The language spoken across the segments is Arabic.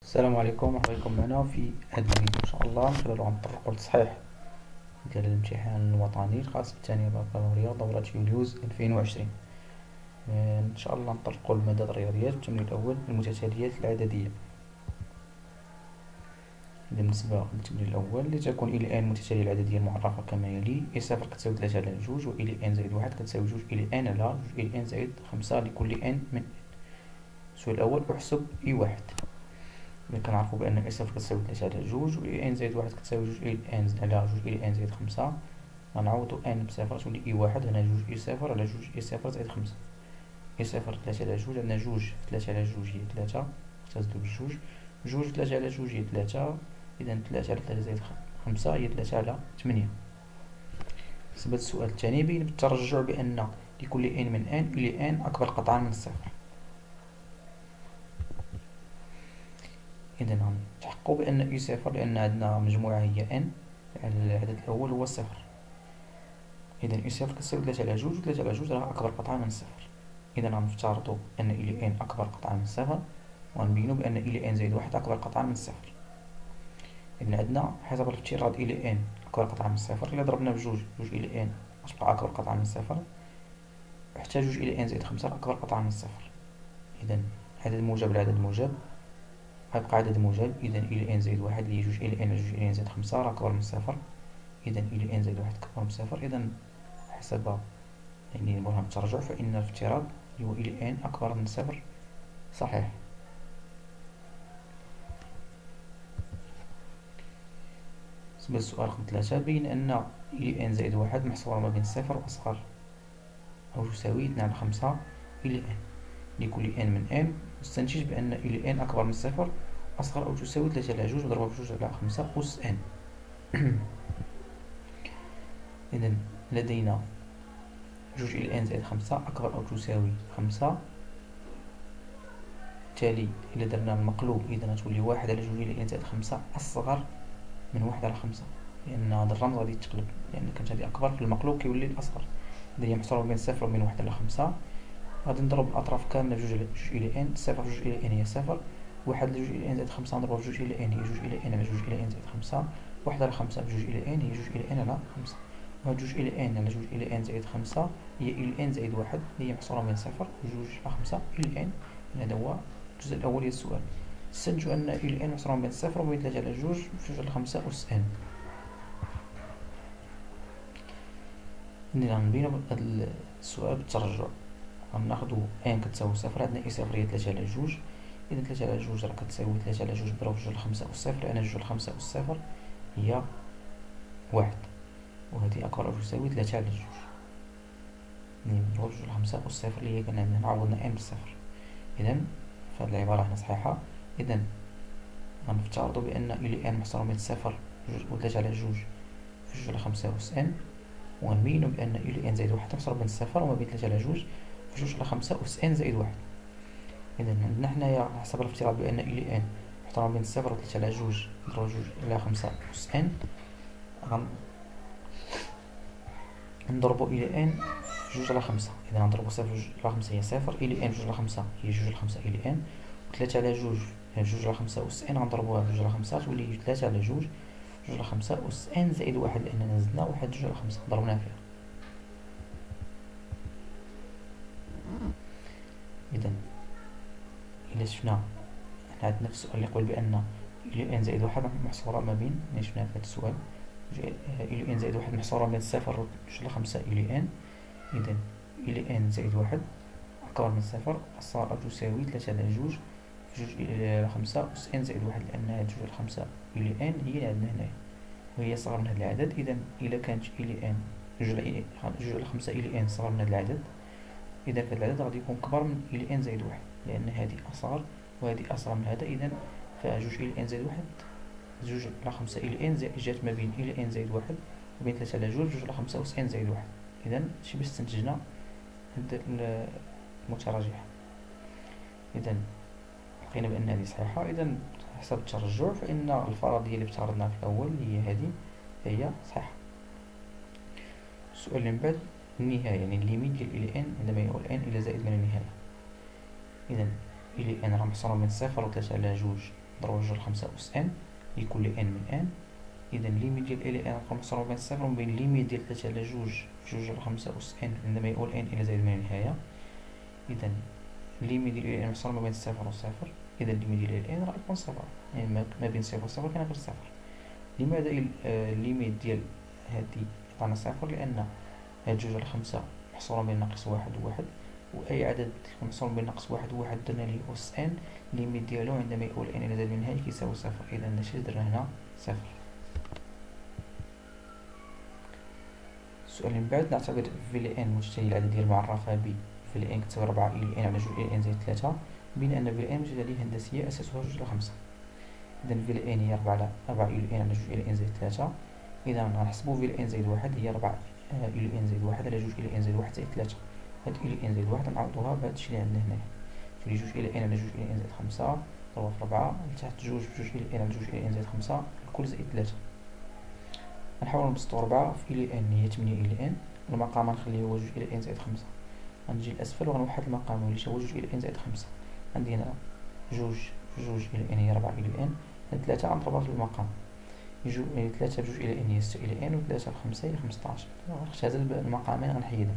السلام عليكم، مرحبا بكم معنا في هذا الفيديو. ان شاء الله من خلاله غنطرقوا لتصحيح ديال الامتحان الوطني الخاص بالثانية بكالوريا دورة يوليوز 2020. ان شاء الله نطرقوا لمادة الرياضيات. التمرين الاول: المتتاليات العددية. إذا بالنسبة للتمرين الأول: لتكن إلى ان المتتالية العددية المعرفة كما يلي: إي صفر كتساوي 3 على جوج، وإلى ان زائد واحد كتساوي جوج إلى ان على جوج إلى ان زائد 5 لكل ان من. السؤال الأول: أحسب إي واحد. إذا كنعرفو بأن إي صفر كتساوي 3 على جوج، و إي ان زائد واحد كتساوي جوج إلى ان على جوج إلى ان زائد 5. غنعوضو ان بصفر تولي إي واحد، هنا جوج إي صفر على جوج إي صفر زائد 5. إي صفر 3 على جوج، عندنا جوج في 3 على جوج هي 3، اختزلو بالجوج. جوج في 3 على جوج هي 3، إذا 3 على 3 زائد 5 هي 3 على 8. بالنسبة للسؤال الثاني: بين بالترجع بأن لكل ان من ان إلى ان أكبر قطعا من الصفر. إذا غنتحققو بأن إي صفر، لأن عندنا مجموعة هي ان، العدد الأول هو صفر. إذا إي صفر كتساوي 3 على جوج، و 3 على جوج راه أكبر قطعة من الصفر. إذا غنفترضو أن إلى ان أكبر قطعة من الصفر، وغنبينو بأن إلى ان زائد واحد أكبر قطعة من الصفر. إذا عندنا حسب الافتراض إلى ان أكبر قطعة من الصفر، إلا ضربنا بجوج، جوج إلى ان غتبقى أكبر قطعة من الصفر، حتى جوج إلى ان زائد 5 أكبر قطعة من الصفر. إذا عدد موجب لعدد موجب غيبقى عدد موجب. إذا إلى ان زائد واحد اللي هي جوج إلى ان على جوج إلى ان زائد 5 راه أكبر من الصفر. إذا إلى ان زائد واحد أكبر من الصفر. إذا حسب يعني برهان الترجع فإن الافتراض اللي هو إلى ان أكبر من صفر صحيح. بالنسبة للسؤال رقم 3: بين أن إلى ان زائد واحد محصورة ما بين صفر وأصغر أو تساوي 2 على 5 إلى ان لكل ان من ان، نستنتج بأن إلى ان أكبر من صفر أصغر أو تساوي 3 على جوج مضروبة في جوج على 5 أس ان. إذا لدينا جوج إلى ان زائد 5 أكبر أو تساوي 5. بالتالي إلا درنا المقلوب إذا غتولي 1 على جوج إلى ان زائد 5 أصغر من 1 على 5، لأن هذا الرمز غادي يتقلب، لأن كانت هذه أكبر في المقلوب كيولي الأصغر. إذا هي محصورة بين صفر وبين 1 على 5. غادي نضرب الأطراف كاملة في جوج إلى ان. صفر في جوج إلى ان هي صفر، 1 على جوج إلى ان زائد 5 نضربها في جوج إلى ان هي جوج إلى ان على جوج إلى ان زائد 5. 1 على 5 في جوج إلى ان هي جوج إلى ان على 5. وهاد جوج إلى ان على جوج إلى ان زائد 5 هي إلى ان زائد واحد اللي هي محصورة بين صفر وجوج على 5 إلى ان. هذا هو الجزء الأول ديال السؤال. استنتجوا أن إلى ان محصورة بين صفر وبين 3 على جوج في جوج على 5 أس ان. إذا غنبينو هاد السؤال بالترجع. غناخدو ان كتساوي صفر، عندنا اي صفر هي 3 على جوج. إذا 3 على جوج راه كتساوي 3 على جوج ضرب جوج على 5 أس صفر، لأن جوج على 5 أس صفر هي واحد، وهذه أكبر أو تساوي 3 على جوج. نضرب جوج على 5 أس صفر اللي هي كان عندنا عوضنا ان بالصفر. إذا فهاد العبارة هنا صحيحة. إذا غنفترضو بأن إلى ان محصورة بين صفر و 3 على جوج في جوج على 5 أس ان، وغنبينو بأن إلى ان زائد واحد محصورة بين صفر وما بين 3 على جوج في جوج على 5 أس ان زائد واحد. إذا عندنا حنايا حسب الافتراض بأن إلى ان محصورة بين صفر و 3 على جوج نضرب جوج على 5 أس ان. غنضربو إلى ان في جوج على 5. إذا غنضربو صفر في جوج على 5 هي صفر، إلى ان في جوج على 5 هي جوج على 5 إلى ان، و 3 على جوج هي جوج على 5 أس ان غنضربوها في جوج على 5 تولي 3 على جوج جوج على 5 أس ان زائد واحد، لأننا زدنا واحد جوج على 5 ضربناها فيها. إذا إلا شفنا حنا عندنا في السؤال اللي يقول بأن إلى ان زائد واحد محصورة ما بين، شفنا في هذا السؤال إلى ان زائد واحد محصورة بين صفر و جوج على 5 إلى ان. إذا إلى ان زائد واحد أكبر من صفر أصغر أو تساوي 3 على جوج في جوج إلى 5 أس ان زائد واحد، لأن هاد جوج على 5 إلى ان هي اللي عندنا هنايا وهي صغر من هاد العدد. إذا إلا كانت إلى ان جوج على 5 إلى ان صغر من هاد العدد، إذا فهاد العدد غادي يكون كبر من إلى ان زائد واحد، لأن هادي أصغر وهادي أصغر من هذا. إذا فجوج إلى ان زائد واحد جوج على 5 إلى ان جات ما بين إلى ان زائد واحد وبين 3 على جوج جوج على 5 أس ان زائد واحد. إذا شي باش استنتجنا هاد المتراجح. إذا لقينا بأن هذه صحيحة. إذا حسب الترجع فإن الفرضية اللي افترضناها في الأول هي هذه هي صحيحة. السؤال اللي من بعد: النهاية، يعني الليميت ديال إلى ان عندما يؤول n إلى زائد من النهاية. إذا إلى ان راه محصورة بين صفر و 3 على جوج نضربو جوج على خمسة أس ان يكون لي ان من ان. إذا ليميت ديال ال ان غتكون محصورة بين صفر وبين ليميت ديال تلاتة على جوج في جوج على خمسة أس ان عندما يؤول ان إلى زائد من النهاية. إذا ليميت ديال ال ان محصورة ما بين صفر وصفر، إذا ليميت ديال ال ان راه يكون صفر، يعني ما بين صفر وصفر كان غير صفر. لماذا الليميت ديال هادي عطانا صفر؟ لأن هاد جوج على خمسة محصورة بين ناقص واحد وواحد، وأي عدد محصور بين ناقص واحد وواحد درنا ليه أس ان ليميت ديالو عندما يؤول ان إلى زائد من النهاية كيساوي صفر. إذا داكشي درنا هنا صفر. السؤال اللي من بعد، نعتبر في ل ان مجتهي العددية المعرفة ب في ل ان كتساوي 4 ال ان على جوج ال ان زائد 3، بين أن في ل ان مجتهية هندسية أساسها جوج على خمسة. إذا في ل ان هي 4 ال ان على جوج ال ان زائد 3. إذا غنحسبو في ل ان زائد واحد هي 4 ال ان زائد واحد على جوج ال ان زائد واحد زائد 3. هاد ال ان زائد واحد غنعوضوها بهادشي اللي عندنا هنايا، تولي جوج ال ان على جوج ال ان زائد 5 ضربها في 4 لتحت جوج بجوج ال ان على جوج ال ان زائد 5 الكل زائد 3. غنحاولو نبسطو 4 في ال ان هي 8 ال ان، المقام غنخليه هو جوج ال ان زائد 5. غنجي للأسفل وغنوحد المقام وليت هو جوج ال ان زائد 5. عندي هنا جوج في جوج ال ان هي 4 ال ان، هاد 3 غنضربها في المقام، يعني 3 بجوج ال ان هي 6 ال ان، و 3 في 5 هي 15. غنختزل المقامين غنحيدهم.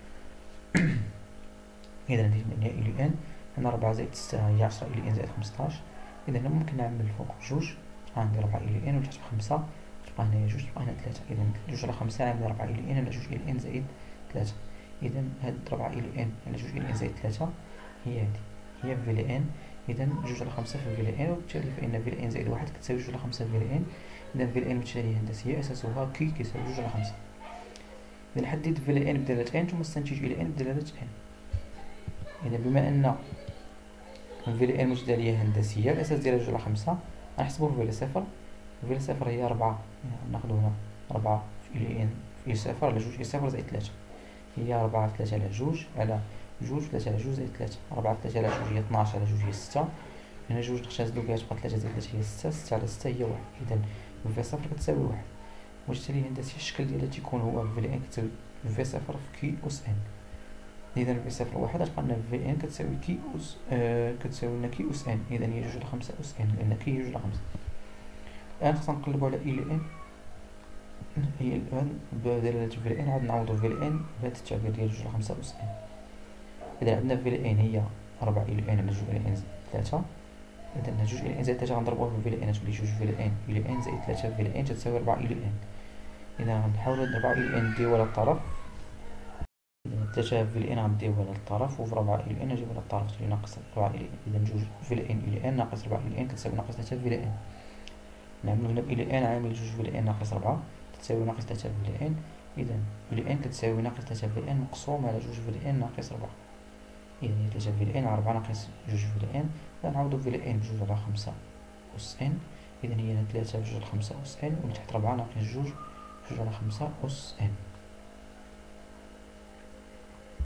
إذا عندي 8 ال ان، هنا 4 زائد 6 هي 10 ال ان زائد 15. إذا هنا ممكن نعمل الفوق بجوج، عندي 4 ال ان وتحت ب5 تبقى هنايا جوج تبقى هنا 3. إذا جوج على 5 عندي 4 ال ان على جوج ال ان زائد 3. إذا هاد 4 ال ان على جوج ال ان زائد 3 هي هادي، هي في ل ان. إذا جوج على 5 في ل ان، وبالتالي فإن في ل ان زائد واحد كتساوي جوج على 5 في ل ان. إذا في ل ان مجتهية هندسية أساسها كي كيساوي جوج على 5. إذا حددت في ل ان بدالة ان ثم استنتج ال ان بدلالة ان. إذا بما أن في ل ان مجدلية هندسية الأساس ديالها جوج على 5، غنحسبوه في ل صفر. في ل صفر هي 4، ناخدو هنا 4 في ل ان في صفر على جوج، صفر زائد 3 هي 4 في 3 على جوج على جوج، 3 على جوج زائد 3. 4 في 3 على جوج هي 12 على جوج هي 6. هنا جوج نختزلو بها تبقى 3 زائد 3 هي 6، 6 على 6 هي 1. إذا في صفر كتساوي 1. مجتلية هندسية الشكل ديالها تيكون هو في ل ان كتساوي في صفر في كي أس ان. إذا في صفر واحد غتبقى لنا في ان كتساوي كي أس كتساوي لنا كي أس ان. إذا هي جوج على 5 أس ان، لأن كي هي جوج على 5. الآن خصنا نقلبو على ال ان، هي الآن بدلالة في ل ان عاد نعوضو في ل ان بهاد التعبير ديال جوج على 5 أس ان. إذا عندنا في ل ان هي 4 ال ان على جوج ال ان زائد 3. إذا جوج ال ان زائد 3 غنضربوها في ل ان تولي جوج في ل ان زائد 3 في ل ان تساوي 4 ال ان. إذا غنحاولو 4 ال ان نديوها للطرف، 3 في ال ان غنديوها للطرف، وفي 4 ال ان نجيبها للطرف تولي ناقص 4 ال ان. إذا جوج في ال ان ناقص 4 ال ان كتساوي ناقص 3 في ل ان. نعملو هنا ب ال ان عامل جوج في ل ان ناقص 4 تساوي ناقص 3 في ل ان. إذا ال ان كتساوي ناقص 3 في ل ان مقسوم على جوج في ل ان ناقص 4. إذا هي 3 في ل ان على 4 ناقص جوج في ل ان. غنعوضو في ل ان بجوج على 5 أس ان. إذا هي 3 بجوج على 5 أس ان، ومن تحت 4 ناقص جوج بجوج على 5 أس ان.